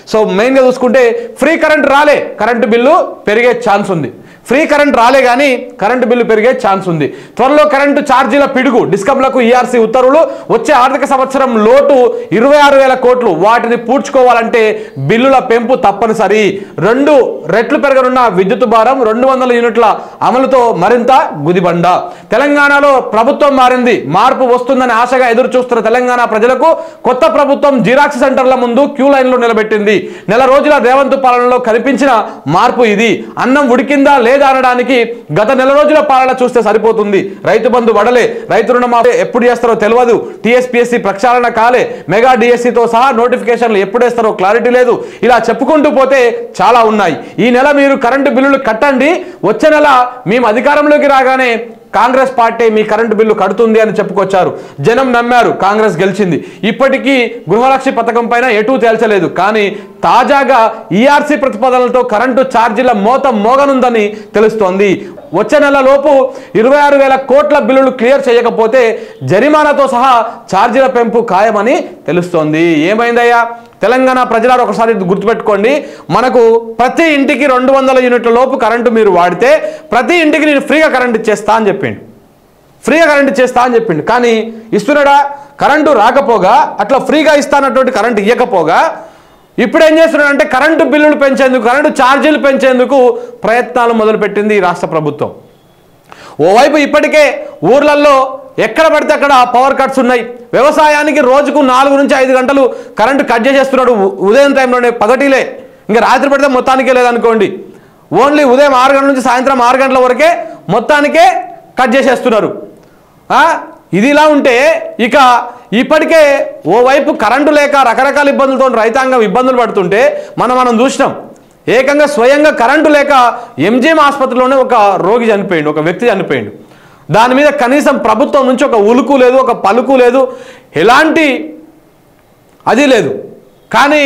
So మెయిన్గా చూసుకుంటే free current రాలే, కరెంటు బిల్లు పెరిగే ఛాన్స్ ఉంది. ఫ్రీ కరెంట్ రాలే కానీ కరెంటు బిల్లు పెరిగే ఛాన్స్ ఉంది. త్వరలో కరెంటు ఛార్జీల పిడుగు, డిస్కంలకు ఈఆర్సీ ఉత్తర్వులు. వచ్చే ఆర్థిక సంవత్సరం లోటు 26,000 కోట్లు. వాటిని పూడ్చుకోవాలంటే బిల్లుల పెంపు తప్పనిసరి. 2 రెట్లు పెరగనున్న విద్యుత్ భారం, 200 యూనిట్ల అమలుతో మరింత గుదిబండ. తెలంగాణలో ప్రభుత్వం మారింది, మార్పు వస్తుందని ఆశగా ఎదురు చూస్తున్న తెలంగాణ ప్రజలకు కొత్త ప్రభుత్వం జిరాక్స్ సెంటర్ల ముందు క్యూ లైన్లో నిలబెట్టింది. నెల రోజుల రేవంత్ పాలనలో కనిపించిన మార్పు ఇది. అన్నం ఉడికిందా లేదా అనడానికి గత నెల రోజుల పాలన చూస్తే సరిపోతుంది. రైతు బంధు వడలే, రైతు రుణమాఫీ ఎప్పుడు చేస్తారో తెలియదు, టీఎస్పీఎస్సీ ప్రక్షాళన కాలే, మెగా డిఎస్సీతో సహా నోటిఫికేషన్లు ఎప్పుడేస్తారో క్లారిటీ లేదు. ఇలా చెప్పుకుంటూ పోతే చాలా ఉన్నాయి. ఈ నెల మీరు కరెంటు బిల్లులు కట్టండి, వచ్చే నెల మేము అధికారంలోకి రాగానే కాంగ్రెస్ పార్టీ మీ కరెంటు బిల్లు కడుతుంది అని చెప్పుకొచ్చారు. జనం నమ్మారు, కాంగ్రెస్ గెలిచింది. ఇప్పటికీ గృహలక్ష్మి పథకం పైన ఎటూ తేల్చలేదు. కానీ తాజాగా ఈఆర్సీ ప్రతిపాదనలతో కరెంటు ఛార్జీల మోత మోగనుందని తెలుస్తోంది. వచ్చే నెల లోపు 26,000 కోట్ల బిల్లులు క్లియర్ చేయకపోతే జరిమానాతో సహా ఛార్జీల పెంపు ఖాయమని తెలుస్తోంది. ఏమైందయ్యా తెలంగాణ ప్రజలారు, ఒకసారి గుర్తుపెట్టుకోండి. మనకు ప్రతి ఇంటికి 200 యూనిట్ల లోపు కరెంటు మీరు వాడితే ప్రతి ఇంటికి నేను ఫ్రీగా కరెంట్ ఇచ్చేస్తా అని చెప్పిండు. ఫ్రీగా కరెంట్ ఇచ్చేస్తా అని చెప్పిండు. కానీ ఇస్తున్నాడా? కరెంటు రాకపోగా, అట్లా ఫ్రీగా ఇస్తానటువంటి కరెంటు ఇవ్వకపోగా ఇప్పుడు ఏం చేస్తున్నాడంటే కరెంటు బిల్లులు పెంచేందుకు, కరెంటు ఛార్జీలు పెంచేందుకు ప్రయత్నాలు మొదలుపెట్టింది ఈ రాష్ట్ర ప్రభుత్వం. ఓవైపు ఇప్పటికే ఊర్లలో ఎక్కడ పడితే అక్కడ పవర్ కట్స్ ఉన్నాయి. వ్యవసాయానికి రోజుకు 4 నుంచి 5 గంటలు కరెంటు కట్ చేసేస్తున్నాడు. ఉదయం టైంలోనే, పగటిలే, ఇంకా రాత్రి పడితే మొత్తానికే లేదనుకోండి. ఓన్లీ ఉదయం 6 గంటల నుంచి సాయంత్రం 6 గంటల వరకే మొత్తానికే కట్ చేసేస్తున్నారు. ఇది ఇలా ఉంటే ఇక ఇప్పటికే ఓవైపు కరెంటు లేక రకరకాల ఇబ్బందులతో రైతాంగం ఇబ్బందులు పడుతుంటే మనం చూసినాం. ఏకంగా స్వయంగా కరెంటు లేక ఎంజీఎం ఆసుపత్రిలోనే ఒక రోగి చనిపోయిండు, ఒక వ్యక్తి చనిపోయిండు. దాని మీద కనీసం ప్రభుత్వం నుంచి ఒక ఉలుకు లేదు, ఒక పలుకు లేదు, ఎలాంటి అది లేదు. కానీ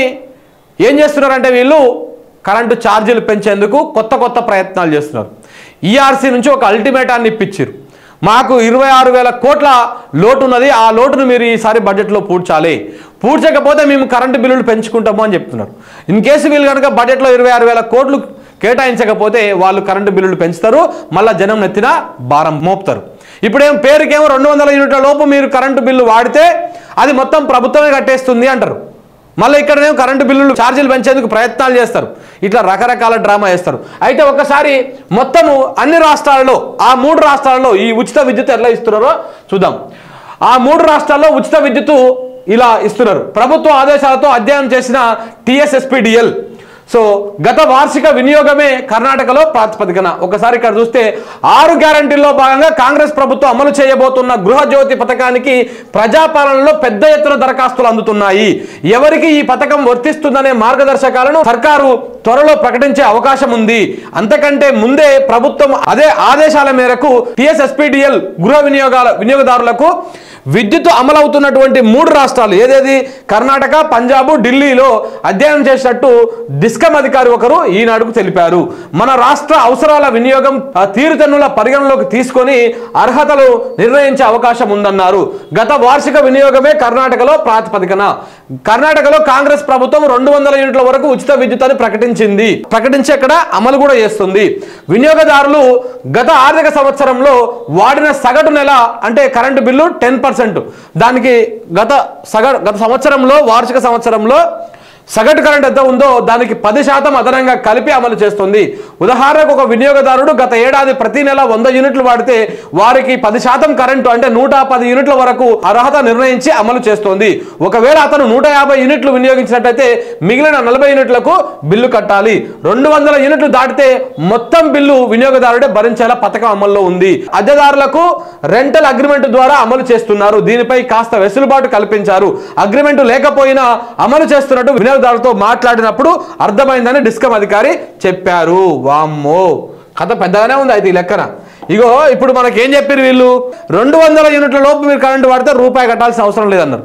ఏం చేస్తున్నారంటే వీళ్ళు కరెంటు ఛార్జీలు పెంచేందుకు కొత్త ప్రయత్నాలు చేస్తున్నారు. ఈఆర్సీ నుంచి ఒక అల్టిమేటాన్ని ఇప్పించారు. మాకు 26,000 కోట్ల లోటు ఉన్నది, ఆ లోటును మీరు ఈసారి బడ్జెట్లో పూడ్చాలి, పూడ్చకపోతే మేము కరెంటు బిల్లులు పెంచుకుంటాము అని చెప్తున్నారు. ఇన్ కేసు వీళ్ళు కనుక బడ్జెట్లో 26,000 కోట్లు కేటాయించకపోతే వాళ్ళు కరెంటు బిల్లులు పెంచుతారు, మళ్ళీ జనం నెత్తిన భారం మోపుతారు. ఇప్పుడేం పేరుకేమో 200 యూనిట్ల లోపు మీరు కరెంటు బిల్లు వాడితే అది మొత్తం ప్రభుత్వమే కట్టేస్తుంది అంటారు. మళ్ళీ ఇక్కడనేమో కరెంటు బిల్లులు ఛార్జీలు పెంచేందుకు ప్రయత్నాలు చేస్తారు. ఇట్లా రకరకాల డ్రామా చేస్తారు. అయితే ఒకసారి మొత్తము అన్ని రాష్ట్రాల్లో, ఆ 3 రాష్ట్రాల్లో ఈ ఉచిత విద్యుత్ ఎలా ఇస్తున్నారో చూద్దాం. ఆ 3 రాష్ట్రాల్లో ఉచిత విద్యుత్ ఇలా ఇస్తున్నారు. ప్రభుత్వ ఆదేశాలతో అధ్యయనం చేసిన టీఎస్ఎస్పీడీఎల్. సో గత వార్షిక వినియోగమే కర్ణాటకలో ప్రాతిపదికన. ఒకసారి ఇక్కడ చూస్తే 6 గ్యారంటీల్లో భాగంగా కాంగ్రెస్ ప్రభుత్వం అమలు చేయబోతున్న గృహజ్యోతి పథకానికి ప్రజాపాలనలో పెద్ద ఎత్తున దరఖాస్తులు అందుతున్నాయి. ఎవరికి ఈ పథకం వర్తిస్తుందనే మార్గదర్శకాలను సర్కారు త్వరలో ప్రకటించే అవకాశం ఉంది. అంతకంటే ముందే ప్రభుత్వం అదే ఆదేశాల మేరకు టీఎస్ఎస్పీడీఎల్ గృహ వినియోగదారులకు విద్యుత్ అమలవుతున్నటువంటి 3 రాష్ట్రాలు ఏదేది కర్ణాటక, పంజాబ్, ఢిల్లీలో అధ్యయనం చేసినట్టు డిస్కమ్ అధికారి ఒకరు ఈనాడుకు తెలిపారు. మన రాష్ట్ర అవసరాల వినియోగం తీరుతెన్నుల పరిగణలోకి తీసుకొని అర్హతలు నిర్ణయించే అవకాశం ఉందన్నారు. గత వార్షిక వినియోగమే కర్ణాటకలో ప్రాతిపదికన. కర్ణాటకలో కాంగ్రెస్ ప్రభుత్వం 200 యూనిట్ల వరకు ఉచిత విద్యుత్ అని ప్రకటించి అక్కడ అమలు కూడా చేస్తుంది. వినియోగదారులు గత ఆర్థిక సంవత్సరంలో వాడిన సగటు నెల అంటే కరెంటు బిల్లు 10%. దానికి గత సంవత్సరంలో, వార్షిక సంవత్సరంలో సగటు కరెంట్ ఎంత ఉందో దానికి 10% అదనంగా కలిపి అమలు చేస్తుంది. ఉదాహరణకు ఒక వినియోగదారుడు గత ఏడాది ప్రతి నెల 100 యూనిట్లు వాడితే వారికి 10% కరెంటు అంటే 110 యూనిట్ల వరకు అర్హత నిర్ణయించి అమలు చేస్తోంది. ఒకవేళ అతను 150 యూనిట్లు వినియోగించినట్లయితే మిగిలిన 40 యూనిట్లకు బిల్లు కట్టాలి. 200 యూనిట్లు దాటితే మొత్తం బిల్లు వినియోగదారుడే భరించేలా పథకం అమల్లో ఉంది. అద్దెదారులకు రెంటల్ అగ్రిమెంట్ ద్వారా అమలు చేస్తున్నారు. దీనిపై కాస్త వెసులుబాటు కల్పించారు. అగ్రిమెంట్ లేకపోయినా అమలు చేస్తున్నట్టు వినియోగదారులతో మాట్లాడినప్పుడు అర్థమైందని డిస్కమ్ అధికారి చెప్పారు. వామ్మో, కథ పెద్దగానే ఉంది అయితే ఈ లెక్కన. ఇగో ఇప్పుడు మనకేం చెప్పారు వీళ్ళు, 200 యూనిట్ల లోపు మీరు కరెంటు వాడితే రూపాయి కట్టాల్సిన అవసరం లేదన్నారు.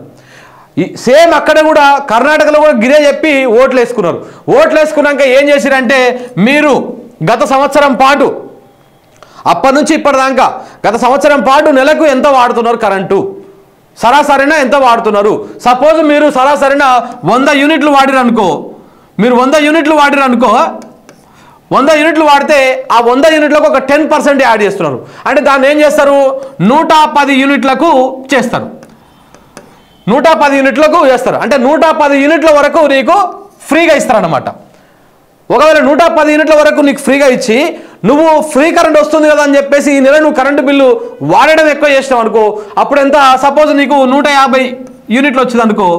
సేమ్ అక్కడ కూడా కర్ణాటకలో కూడా గిరే చెప్పి ఓట్లు వేసుకున్నారు. ఓట్లు వేసుకున్నాక ఏం చేసిరంటే మీరు గత సంవత్సరం పాటు, అప్పటి నుంచి ఇప్పటిదాకా గత సంవత్సరం పాటు నెలకు ఎంత వాడుతున్నారు కరెంటు, సరాసరిన ఎంత వాడుతున్నారు. సపోజ్ మీరు సరాసరిన 100 యూనిట్లు వాడిరనుకో, మీరు 100 యూనిట్లు వాడిరు అనుకో, 100 యూనిట్లు వాడితే ఆ 100 యూనిట్లకు ఒక 10% యాడ్ చేస్తున్నారు. అంటే దాన్ని ఏం చేస్తారు, 110 యూనిట్లకు చేస్తారు. 110 యూనిట్లకు చేస్తారు. అంటే 110 యూనిట్ల వరకు నీకు ఫ్రీగా ఇస్తారన్నమాట. ఒకవేళ 110 యూనిట్ల వరకు నీకు ఫ్రీగా ఇచ్చి నువ్వు ఫ్రీ కరెంట్ వస్తుంది కదా అని చెప్పేసి ఈ నెల నువ్వు కరెంటు బిల్లు వాడడం ఎక్కువ చేసినావు అనుకో, అప్పుడు ఎంత, సపోజ్ నీకు 150 యూనిట్లు వచ్చింది అనుకో,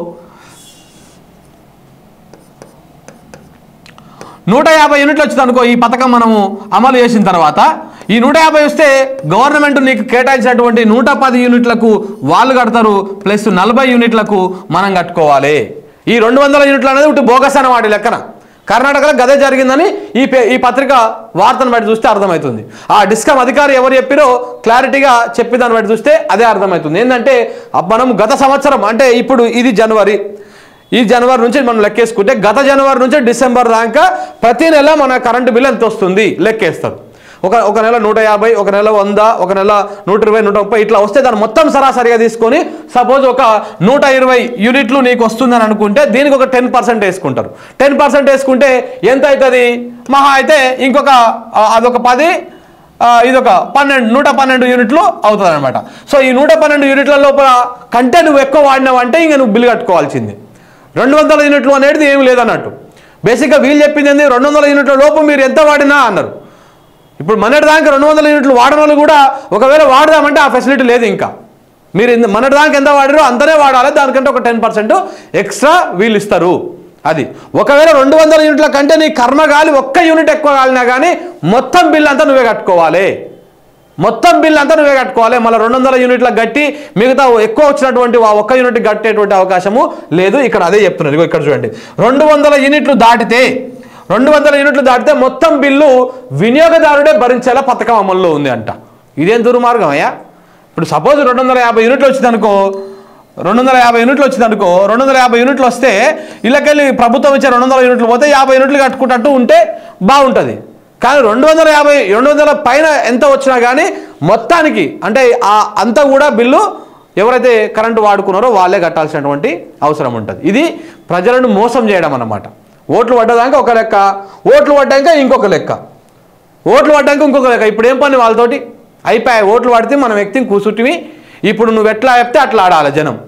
150 యూనిట్లు వచ్చింది అనుకో, ఈ పథకం మనము అమలు చేసిన తర్వాత ఈ 150 వస్తే గవర్నమెంట్ నీకు కేటాయించినటువంటి 110 యూనిట్లకు వాళ్ళు కడతారు, ప్లస్ 40 యూనిట్లకు మనం కట్టుకోవాలి. ఈ 200 యూనిట్లు అనేది ఒకటి బోగస్ అన్న వాటి లెక్కన. కర్ణాటకలో గదే జరిగిందని ఈ పత్రిక వార్తను బట్టి చూస్తే అర్థమవుతుంది. ఆ డిస్కమ్ అధికారి ఎవరు చెప్పిరో క్లారిటీగా చెప్పేదాన్ని బట్టి చూస్తే అదే అర్థమవుతుంది. ఏంటంటే మనం గత సంవత్సరం, అంటే ఇప్పుడు ఇది జనవరి, ఈ జనవరి నుంచి మనం లెక్కేసుకుంటే గత జనవరి నుంచి డిసెంబర్ దాకా ప్రతి నెల మన కరెంటు బిల్లు ఎంత వస్తుంది లెక్కేస్తారు. ఒక నెల 150, ఒక నెల 100, ఒక నెల 120, 130 ఇట్లా వస్తే దాన్ని మొత్తం సరాసరిగా తీసుకొని సపోజ్ ఒక 120 యూనిట్లు నీకు వస్తుందని అనుకుంటే దీనికి ఒక 10% వేసుకుంటారు. 10% వేసుకుంటే ఎంత అవుతుంది, మహా అయితే ఇంకొక అదొక 10, ఇదొక 112 యూనిట్లు అవుతుంది అనమాట. సో ఈ 112 యూనిట్ల లోపల కంటే నువ్వు ఎక్కువ వాడినావు అంటే ఇంకా నువ్వు బిల్లు కట్టుకోవాల్సింది. 200 యూనిట్లు అనేది ఏమి లేదన్నట్టు. బేసిక్గా వీళ్ళు చెప్పింది ఏంది, 200 యూనిట్ల లోపు మీరు ఎంత వాడినా అన్నారు. ఇప్పుడు మొన్నటిదాకా 200 యూనిట్లు వాడిన వాళ్ళు కూడా ఒకవేళ వాడదామంటే ఆ ఫెసిలిటీ లేదు. ఇంకా మీరు మొన్నటిదాకా ఎంత వాడారో అంతనే వాడాలి, దానికంటే ఒక 10% ఎక్స్ట్రా వీళ్ళు ఇస్తారు. అది ఒకవేళ 200 యూనిట్ల కంటే నీ కర్మ గాలి ఒక్క యూనిట్ ఎక్కువ కాలినా కానీ మొత్తం బిల్ అంతా నువ్వే కట్టుకోవాలి. మొత్తం బిల్ అంతా నువ్వే కట్టుకోవాలి. మళ్ళీ 200 యూనిట్లకు గట్టి మిగతా ఎక్కువ వచ్చినటువంటి ఆ ఒక్క యూనిట్ కట్టేటువంటి అవకాశము లేదు. ఇక్కడ అదే చెప్తున్నారు. ఇక్కడ చూడండి, 200 యూనిట్లు దాటితే మొత్తం బిల్లు వినియోగదారుడే భరించేలా పథకం అమల్లో ఉంది అంట. ఇదేం దుర్మార్గం అయ్యా. ఇప్పుడు సపోజ్ 250 యూనిట్లు వచ్చింది అనుకో, 250 యూనిట్లు వస్తే ఇళ్ళకెళ్ళి ప్రభుత్వం ఇచ్చే 200 యూనిట్లు పోతే 50 యూనిట్లు కట్టుకుంటట్టు ఉంటే బాగుంటుంది. కానీ 200 పైన ఎంత వచ్చినా కానీ మొత్తానికి అంటే అంతా కూడా బిల్లు ఎవరైతే కరెంటు వాడుకున్నారో వాళ్ళే కట్టాల్సినటువంటి అవసరం ఉంటుంది. ఇది ప్రజలను మోసం చేయడం అన్నమాట. ఓట్లు పడ్డదాకా ఒక లెక్క, ఓట్లు పడ్డాక ఇంకొక లెక్క. ఇప్పుడు ఏం పని వాళ్ళతోటి అయిపోయాయి. ఓట్లు పడితే మనం వ్యక్తిని కూర్చుంటివి. ఇప్పుడు నువ్వు ఎట్లా చెప్తే అట్లా ఆడాలి జనం.